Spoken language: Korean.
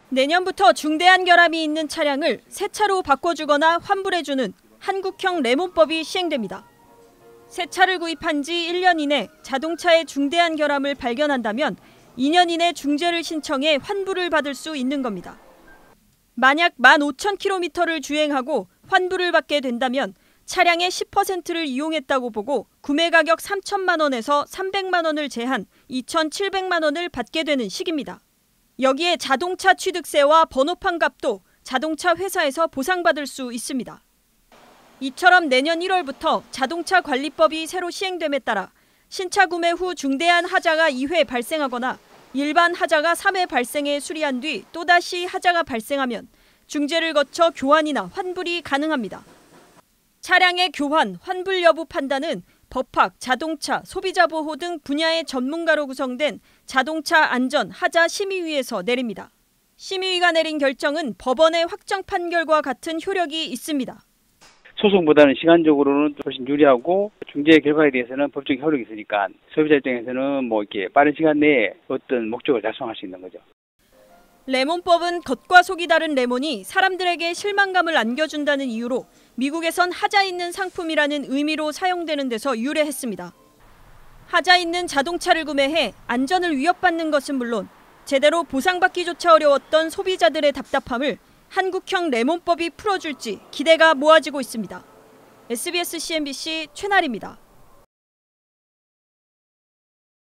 내년부터 중대한 결함이 있는 차량을 새 차로 바꿔주거나 환불해주는 한국형 레몬법이 시행됩니다. 새 차를 구입한 지 1년 이내 자동차의 중대한 결함을 발견한다면 2년 이내 중재를 신청해 환불을 받을 수 있는 겁니다. 만약 15,000km를 주행하고 환불을 받게 된다면 차량의 10%를 이용했다고 보고 구매 가격 3천만 원에서 300만 원을 제한 2,700만 원을 받게 되는 식입니다. 여기에 자동차 취득세와 번호판 값도 자동차 회사에서 보상받을 수 있습니다. 이처럼 내년 1월부터 자동차 관리법이 새로 시행됨에 따라 신차 구매 후 중대한 하자가 2회 발생하거나 일반 하자가 3회 발생해 수리한 뒤 또다시 하자가 발생하면 중재를 거쳐 교환이나 환불이 가능합니다. 차량의 교환, 환불 여부 판단은 법학, 자동차, 소비자 보호 등 분야의 전문가로 구성된 자동차 안전 하자 심의위에서 내립니다. 심의위가 내린 결정은 법원의 확정 판결과 같은 효력이 있습니다. 소송보다는 시간적으로는 훨씬 유리하고 중재 결과에 대해서는 법적 효력이 있으니까 소비자 입장에서는 이렇게 빠른 시간 내에 어떤 목적을 달성할 수 있는 거죠. 레몬법은 겉과 속이 다른 레몬이 사람들에게 실망감을 안겨준다는 이유로 미국에선 하자 있는 상품이라는 의미로 사용되는 데서 유래했습니다. 하자 있는 자동차를 구매해 안전을 위협받는 것은 물론 제대로 보상받기조차 어려웠던 소비자들의 답답함을 한국형 레몬법이 풀어줄지 기대가 모아지고 있습니다. SBS CNBC 최나리입니다.